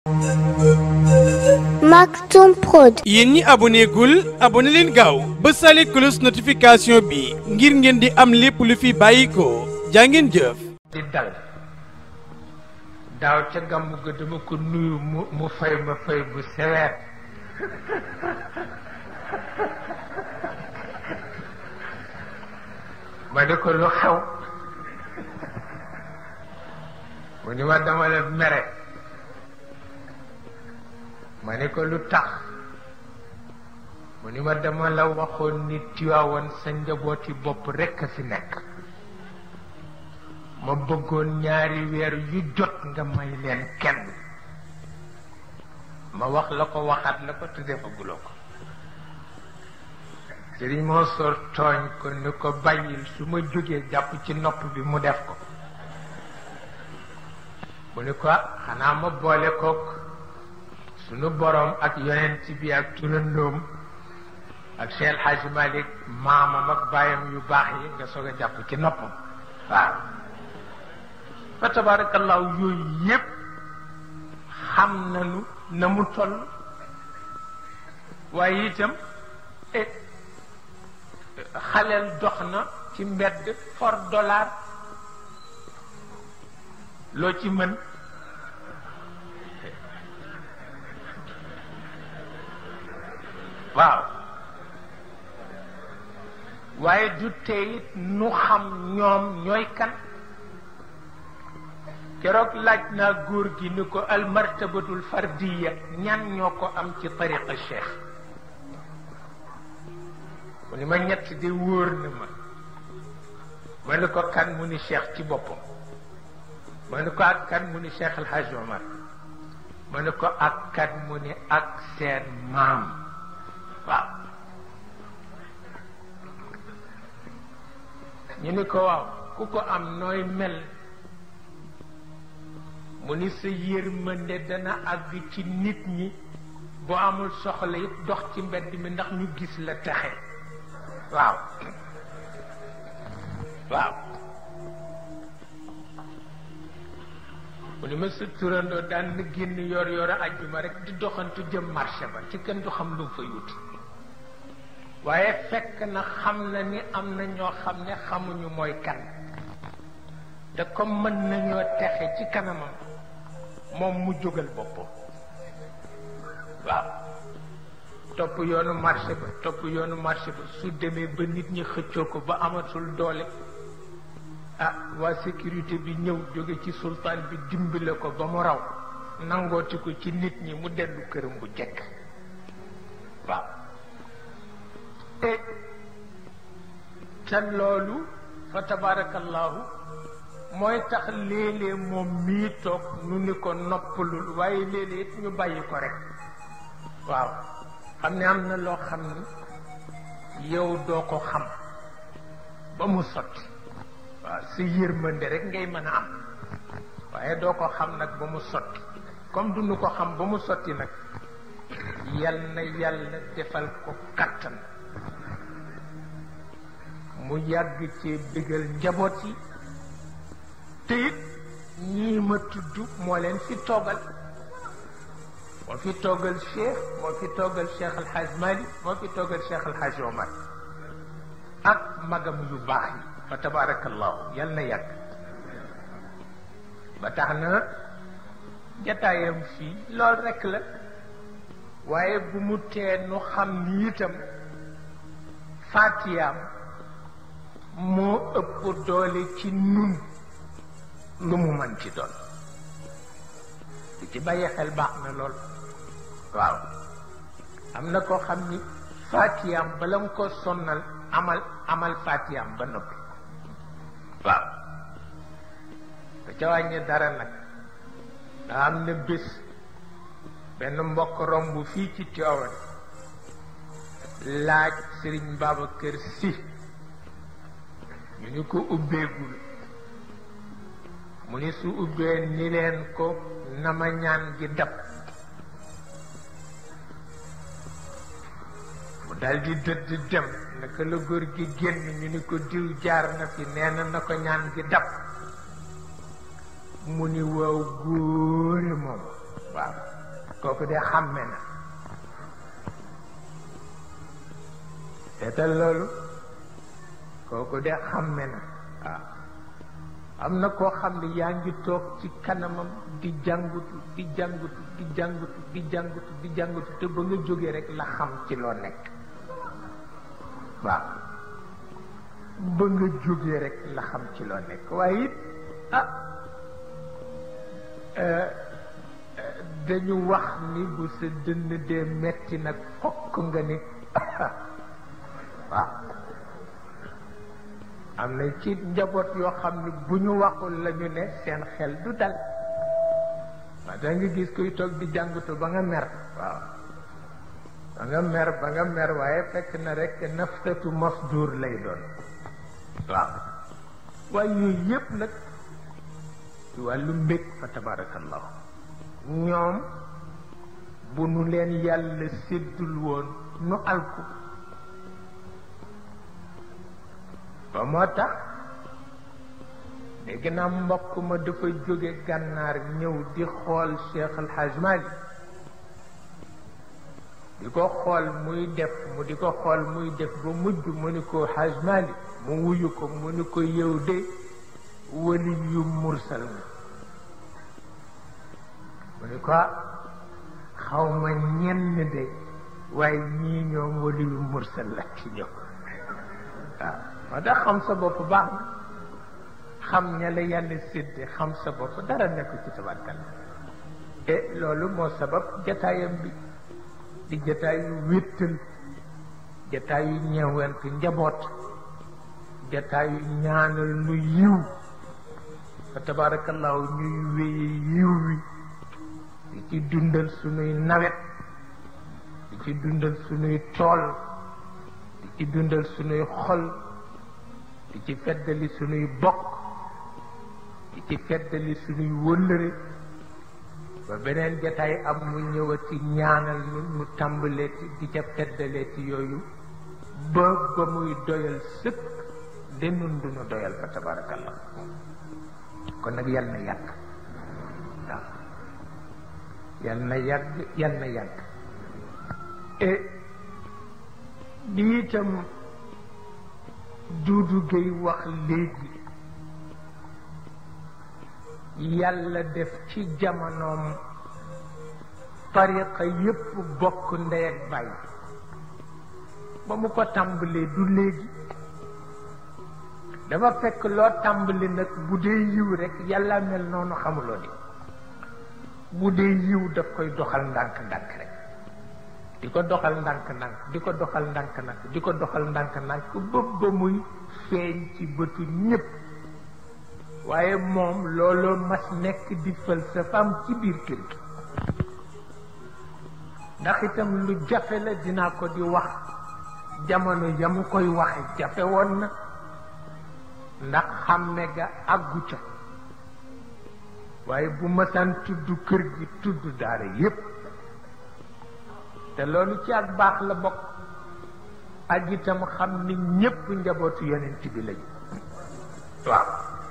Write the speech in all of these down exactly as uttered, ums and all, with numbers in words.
Maktoum Prod. yéen ñi abonné gul abonné leen gaaw ba sale cloche notification bi ngir ngeen di am lépp lu fi bàyyi ko jaa ngeen jëf. di dal daaw ca gàmmu ga dama ko nuyu mu mu fay ma fay bu sévère ma ne ko lu xew mu ni ma dama la mere ma ne ko lu tax mu ni ma dama la waxoon ni Tiwaawan sa njabooti bopp rekk a fi nekk ma bëggoon ñaari weer yu jot nga may leen kenn ma wax la ko waxaat la ko te defaguloo ko sëriñ moo sor tooñ ko ni ko bàyyil su ma jógee jàpp ci nopp bi mu def ko mu ni ko xanaa ma boole kook sunu boroom ak yonent bi ak turandoom ak Cheikh El Hadj Malick maamam ak baayam yu baax yi nga soog a jàpp ci noppam waaw fa tabarakallahu yooyu yépp xam nañu na mu toll waaye itam xaleel dox na ci mbedd for dollar loo ci mën waaw waaye du tey nu xam ñoom ñooy kan keroog laaj naa góor gi ni ko al martabatul fardiya ñan ñoo ko am ci tariqa cheikh mu ni ma ñett di wóor na ma ma ni ko kan mu ni cheikh ci boppam ma ni ko ak kan mu ni cheikh El Hadj Omar ma ni ko ak kan mu ni ak seen maam waaw ñu ni ko waaw ku ko am nooy mel mu ni sa yërmande dana àgg ci nit ñi boo amul soxla it dox ci mbedd mi ndax ñu gis la taxe waaw waaw mu ni ma sa turandoo daan na génn yor yor a ajjuma rek di doxantu jëm marché ba ci kenn du xam lu mu fa yuti waaye fekk na xam na ni am na ñoo xam ne xamuñu mooy kan te comme mën nañoo texe ci kanamam moom mu jógal boppam waaw topp yoonu marché ba topp yoonu marché ba su demee ba nit ñi xëccoo ko ba amatul doole ah waa sécurité bi ñëw jóge ci sultaan bi dimbale ko ba mu raw nangooti ko ci nit ñi mu dellu këram bu jekk waaw te te loolu fa tabarakallahu mooy tax léeg-léeg moom mii toog nu ni ko noppalul waaye léeg-léeg it ñu bàyyi ko rek waaw xam ne am na loo xam ni yow doo ko xam ba mu sotti waaw sa yërmande rek ngay mën a am waaye doo ko xam nag ba mu sotti comme du nu ko xam ba mu sotti nag yal na yàlla defal ko kattan mu yàgg ci bégal njaboot yi te it ñii ma tudd moo leen fi toogal moo fi toogal Cheikh moo fi toogal Cheikh El Hadj Malick moo fi toogal Cheikh El Hadj Omar ak magam yu baax yi fa tabarakallahu yal na yàgg ba tax na jataayam fii lool rekk la waaye bu mu tee nu xam ni itam faatiyaam moo ëpp doole ci nun lu mu mën ci doon di ci bàyyi xel baax na lool waaw am na koo xam ni faatiyaam bala nga ko sonnal amal amal faatiyaam ba noppi waaw da ca wàññi dara nag daa am na bés benn mbokk romb fii ci Tiwaawan laaj Sëriñ Babacar Si ñu ni ko ubbeegul mu ni su ubbee ni leen ko nama ñaan gi dab mu daldi dëdd dem naka la góor gi génn ñu ni ko diw jaar na fi nee na na ko ñaan gi dab mu ni waaw góore moom waaw kooku de xàmme na seetal loolu kooku de xàmme na waaw am na koo xam ne yaa ngi toog ci kanamam di jàngutu di jàngutu di jàngutu di jàngutu di jàngutu te ba nga jógee rek la xam ci loo nekk waaw ba nga jógee rek la xam ci loo nekk waaye it ah dañu wax ni bu sa dënn dee metti nag fokk nga ni waaw am na ci njaboot yoo xam ne bu ñu waxul la ñu ne seen xel du dal waaw da nga gis kuy toog di jàngatu ba nga mer waaw ba nga mer ba nga mer waaye fekk na rek naftatu masdur lay doon waaw waaye yooyu yépp nag ci wàllu mbég fa tabarakallahu ñoom bu nu leen yàlla séddul woon nu alku ba moo tax léegi naa mbokk ma dafa jóge gànnaar ñëw di xool Cheikh Al Hadj Mali di ko xool muy def mu di ko xool muy def ba mujj mu ni ko Hadj Mali mu wuyu ko mu ni ko yow de wali yu mursal na mu ni ko xaw ma ñenn de waaye ñii ñoom wali yu mursal la ci ñëw waaw moo tax xam sa bopp baax na xam ña la yàlla sédde xam sa bopp dara nekku ci tabarkal te loolu moo sabab jataayam bi di jataayu wéttal jataayu ñeewant njaboot jataayu ñaanal nu yiw fa tabarakallahu ñuy wéye yiw wi di ci dundal sunuy nawet di ci dundal sunuy tool di ci dundal sunuy xol di ci feddali sunuy bokk di ci feddali sunuy wëllëre ba beneen jataay am mu ñëwati ñaanal nu nu tàmbaleeti di ca feddaleeti yooyu ba ba muy doyal sëkk de nun du nu doyal fa tabarakallah kon nag yal na yàgg waaw yal na yàgg yal na yàgg et lii itam Duudu Géey wax léegi yàlla def ci jamonoom tariqa yépp bokk ndey ak baay ba mu ko tàmbalee du léegi dafa fekk loo tàmbali nag bu dee yiw rek yàlla mel noonu xamuloo ni bu dee yiw daf koy doxal ndànk-ndànk rek di ko doxal ndànk-ndànk di ko doxal ndànk-ndànk di ko doxal ndànk-ndànk ba ba muy feeñ ci bëtu ñépp waaye moom looloo mas nekk di falsafam ci biir kër gi ndax itam lu jafe la dinaa ko di wax jamono ya mu koy waxe jafe woon na ndax xàmme ga àggu ca waaye bu masaan tudd kër gi tudd daara yépp te loolu ci ak baax la bokk ak itam xam ni ñépp njabootu yonent bi lañu waaw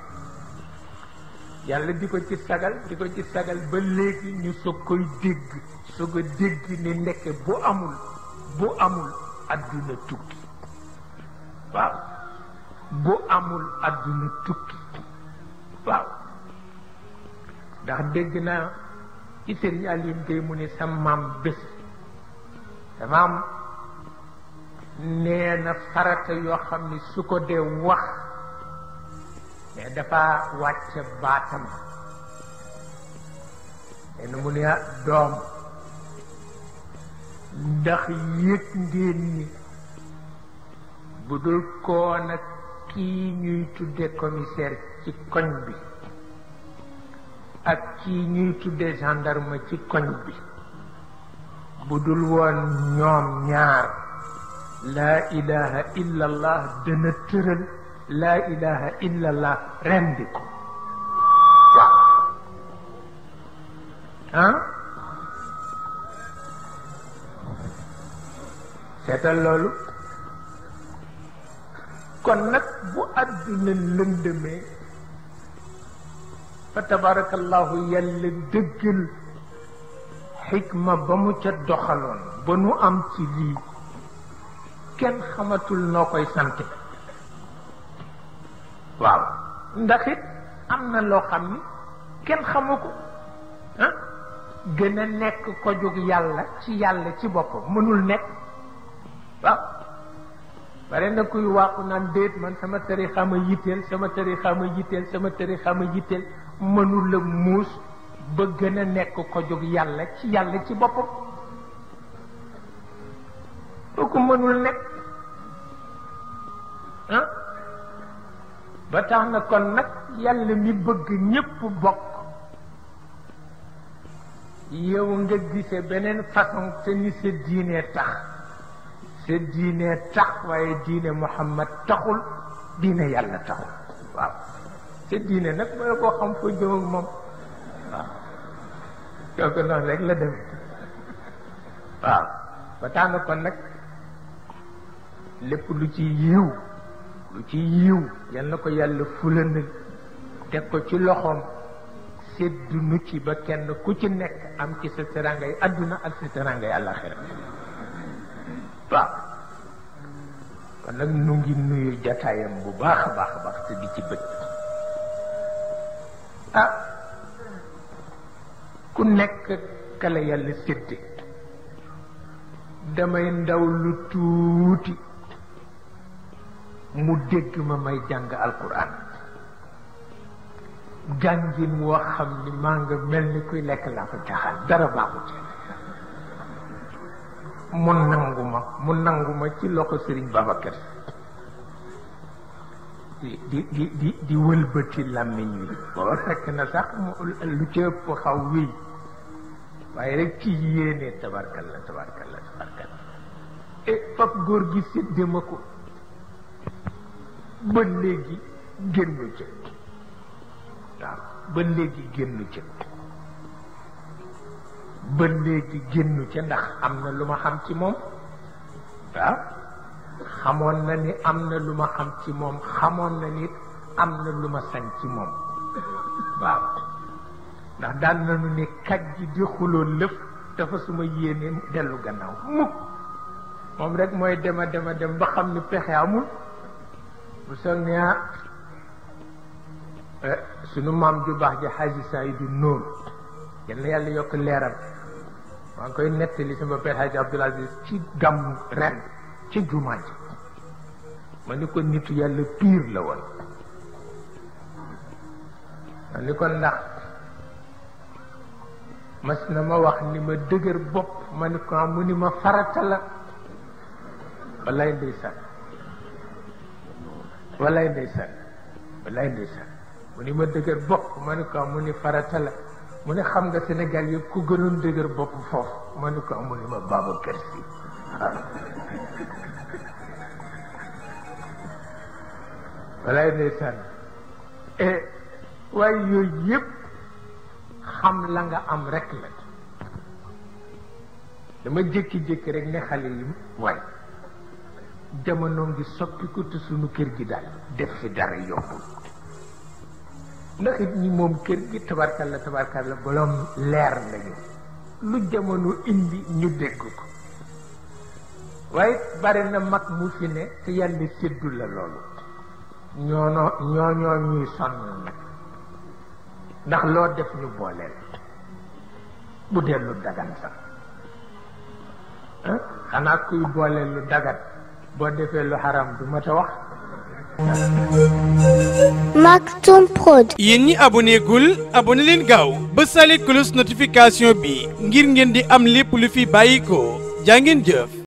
yàlla di ko ci sagal di ko ci sagal ba léegi ñu soog koy dégg soog a dégg ni ndekke bu amul bu amul adduna tukki waaw bu amul adduna tukki waaw ndax dégg naa ci Sëriñ Aliou Gueye mu ni sa maam bés dafa am nee na farata yoo xam ni su ko dee wax mais dafa wàcce baatam nee na mu ne doom ndax yëg ngeen ni bu dul koo nag kii ñuy tudde commissaire ci koñ bi ak kii ñuy tudde gendarme ci koñ bi bu dul woon ñoom ñaar laa ilaha illa allah dana tëral laa ilaha illa allah rendi ko waaw ah seetal loolu kon nag bu àdduna lëndëmee fa tabarakallahu yàlla dëggal xikma ba mu ca doxaloon ba nu am ci lii kenn xamatul noo koy sante waaw ndax it am na loo xam ni kenn xamu ko ah gën a nekk ko jóg yàlla ci yàlla ci boppam mënul nekk waaw bare na kuy waaxu naan déet man sama tarixa ma yitteel sama tarixa ma yitteel sama tarixa ma yitteel mënul la muus ba gën a nekk ko jóg yàlla ci yàlla ci boppam kooku mënul nekk ah ba tax na kon nag yàlla mi bëgg ñépp bokk yow nga gise beneen façon te ni sa diine tax sa diine tax waaye diine Muhammad taxul diine yàlla taxul waaw sa diine nag bala koo xam foo jëm ak moom waaw kooku noonu rek la dem waaw ba tax na kon nag lépp lu ci yiw lu ci yiw yal na ko yàlla fulanal teg ko ci loxoom seddu nu ci ba kenn ku ci nekk am ci sa terangay adduna ak sa terangay àllaxira waaw kon nag nu ngi nuyu jataayam bu baax a baax a baax te di ci bëgg ah ku nekk kala yàlla sédde damay ndaw lu tuuti mu dégg ma may jàng alquran jàngin woo xam ni maa nga mel ni kuy lekk laa ko caaxaan dara baaxu ci mu nangu ma mu nangu ma ci loxo Sëriñ Babacar di di di di di wëlbati làmmiñ wi booba fekk na sax mu lu ci ëpp xaw wéy waaye rek ci yéene tabarkalla tabarkalla tabarkalla et fab góor gi sédde ma ko ba léegi génnu ca waaw ba léegi génnu ca ba léegi génnu ca ndax am na lu ma xam ci moom waaw xamoon na ni am na lu ma xam ci moom xamoon na ni am na lu ma sañ ci moom waaw ndax daan nañu ne kaj ji di xuloo lëf dafa suma yéene dellu gannaaw mukk moom rek mooy dema dema dem ba xam ni pexe amul bu soog ne ah sunu maam ju baax ji Xaaji Saydu Nuur yal na yàlla yokk leeram maa ngi koy nettali sama père Xaaji Abdul Aziz ci gàmm ren ci jumaa ji ma ni ko nitu yàlla piir la woon ma ni ko ndax mas na ma wax ni ma dëgër bopp ma ni ko mu ni ma farata la wallaay ndeysaan wallaay ndeysaan wallaay ndeysaan mu ni ma dëgër bopp ma ni ko mu ni farata la mu ne xam nga Sénégal yëpp ku gënoon dëgër bopp foofu ma ni ko mu ni ma Babacar Si wallaay ndeysaan et waaye yooyu yëpp xam la nga am rek la dama jékki-jékki rek ne xale yi waay jamono ngi soppiku te sunu kër gi daal def fi dara yombul ndax it ñi moom kër gi tabarkalla tabarkalla boroom leer lañu lu jamono indi ñu dégg ko waaye bare na mag mu fi ne te yàlla séddu la loolu ñoono ñooñoo ñuy sonn nag ndax loo def ñu booleel bu dee lu dagan sax xanaa kuy booleel lu dagan boo defee lu xaram du ma ta wax. Maktoum Prod. yéen ñi aboné gul aboné leen gaaw bësale cloche notification bi ngir ngeen di am lépp lu fi bàyyi ko jaa ngeen jëf.